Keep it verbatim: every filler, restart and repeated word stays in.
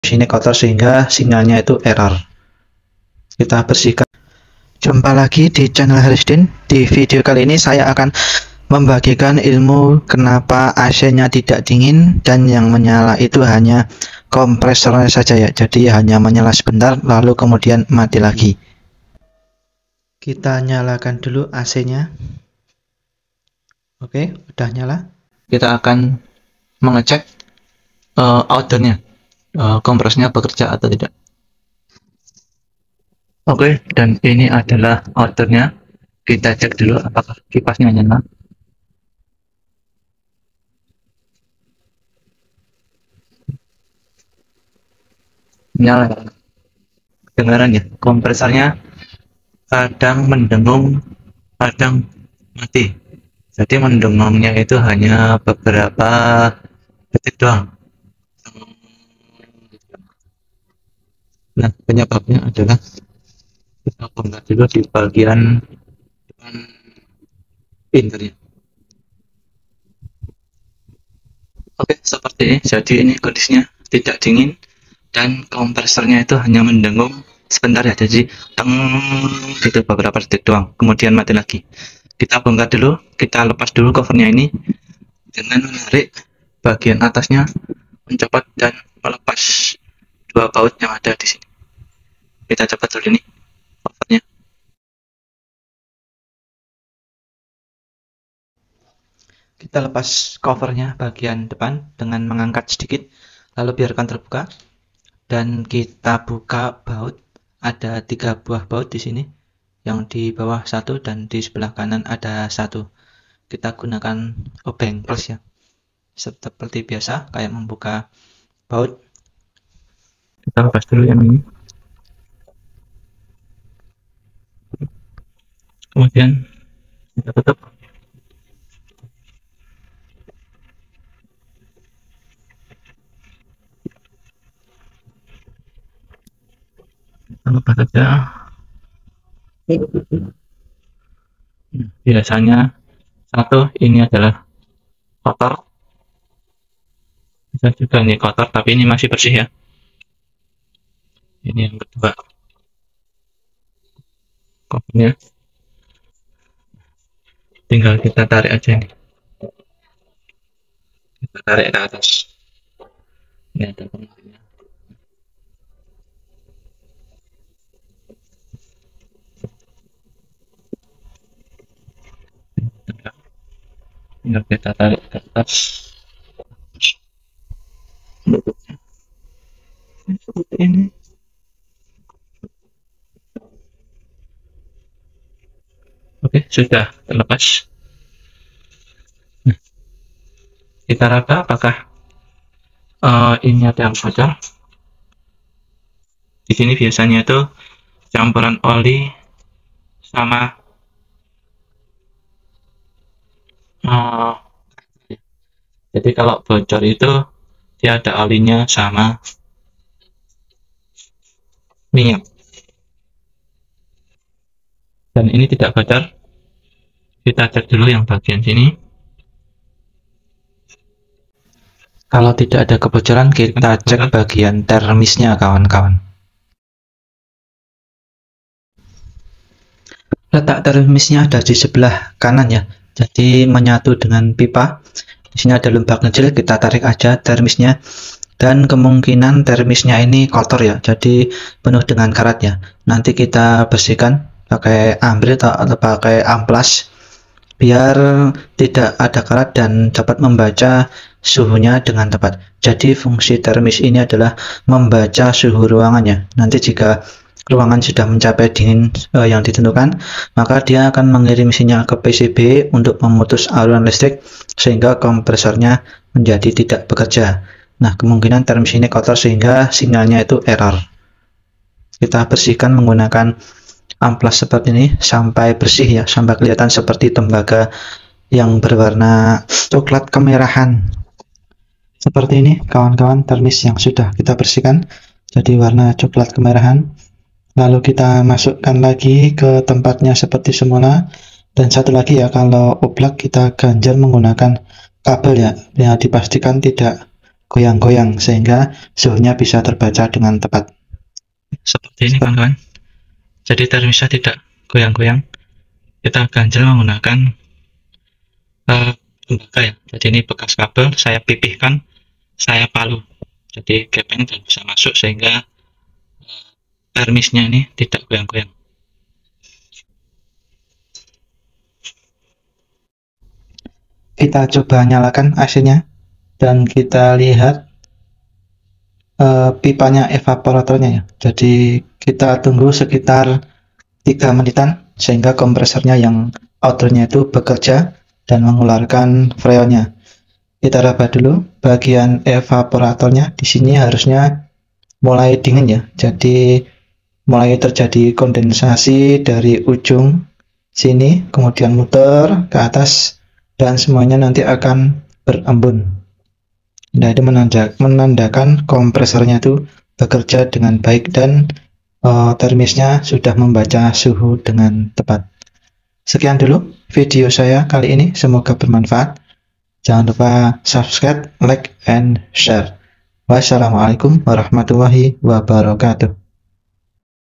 ini kotor sehingga sinyalnya itu error. Kita bersihkan. Jumpa lagi di channel Harisdin. Di video kali ini saya akan membagikan ilmu kenapa A C-nya tidak dingin dan yang menyala itu hanya kompresornya saja ya. Jadi hanya menyala sebentar lalu kemudian mati lagi. Kita nyalakan dulu A C-nya. Oke, udah nyala. Kita akan mengecek uh, outdoornya, uh, kompresornya bekerja atau tidak. Oke, dan ini adalah outdoornya. Kita cek dulu apakah kipasnya nyala. Nyala. Kedengaran ya, kompresornya kadang mendengung, kadang mati. Jadi mendengungnya itu hanya beberapa detik doang. Nah, penyebabnya adalah kita bongkar dulu di bagian depan pinternya. Oke, seperti ini. Jadi ini kondisinya tidak dingin dan kompresornya itu hanya mendengung sebentar ya. Jadi teng gitu beberapa detik doang, kemudian mati lagi. Kita bongkar dulu, kita lepas dulu covernya ini dengan menarik bagian atasnya, mencopot dan melepas dua baut yang ada di sini. Kita coba dulu ini covernya. Kita lepas covernya bagian depan dengan mengangkat sedikit, lalu biarkan terbuka dan kita buka baut. Ada tiga buah baut di sini, yang di bawah satu dan di sebelah kanan ada satu. Kita gunakan obeng plus ya, seperti biasa kayak membuka baut. Kita lepas dulu yang ini, kemudian kita tutup. Kita lepas saja. Biasanya satu ini adalah kotor, bisa juga ini kotor tapi ini masih bersih ya. Ini yang kedua covernya, tinggal kita tarik aja ini, kita tarik ke atas. Ini ada pengaruhnya. Tinggal kita tarik ke atas. Seperti ini. Oke, sudah terlepas. Nah, kita raba apakah uh, ini ada yang bocor. Di sini biasanya itu campuran oli sama uh, jadi kalau bocor itu dia ada olinya sama minyak. Dan ini tidak bocor. Kita cek dulu yang bagian sini. Kalau tidak ada kebocoran, kita cek bagian termisnya kawan-kawan. Letak termisnya ada di sebelah kanan ya. Jadi menyatu dengan pipa. Di sini ada lubang kecil, kita tarik aja termisnya. Dan kemungkinan termisnya ini kotor ya. Jadi penuh dengan karat ya. Nanti kita bersihkan pakai ambil atau pakai amplas biar tidak ada karat dan dapat membaca suhunya dengan tepat. Jadi fungsi termis ini adalah membaca suhu ruangannya. Nanti jika ruangan sudah mencapai dingin eh, yang ditentukan, maka dia akan mengirim sinyal ke P C B untuk memutus aliran listrik sehingga kompresornya menjadi tidak bekerja. Nah, kemungkinan termis ini kotor sehingga sinyalnya itu error. Kita bersihkan menggunakan amplas seperti ini sampai bersih ya, sampai kelihatan seperti tembaga yang berwarna coklat kemerahan. Seperti ini kawan-kawan termis yang sudah kita bersihkan jadi warna coklat kemerahan. Lalu kita masukkan lagi ke tempatnya seperti semula. Dan satu lagi ya, kalau oblak kita ganjal menggunakan kabel ya, ya dipastikan tidak goyang-goyang sehingga suhunya bisa terbaca dengan tepat. Seperti ini kawan-kawan. Jadi termisnya tidak goyang-goyang. Kita ganjel menggunakan uh, tembaga ya. Jadi ini bekas kabel, saya pipihkan, saya palu. Jadi gepeng dan bisa masuk sehingga uh, termisnya ini tidak goyang-goyang. Kita coba nyalakan A C-nya dan kita lihat uh, pipanya evaporatornya ya. Jadi kita tunggu sekitar tiga menitan sehingga kompresornya yang outernya itu bekerja dan mengeluarkan freonnya. Kita raba dulu bagian evaporatornya. Di sini harusnya mulai dingin ya. Jadi mulai terjadi kondensasi dari ujung sini, kemudian muter ke atas dan semuanya nanti akan berembun. Nah, itu menanda, menandakan kompresornya itu bekerja dengan baik dan uh, termisnya sudah membaca suhu dengan tepat. Sekian dulu video saya kali ini, semoga bermanfaat. Jangan lupa subscribe, like, and share. Wassalamualaikum warahmatullahi wabarakatuh.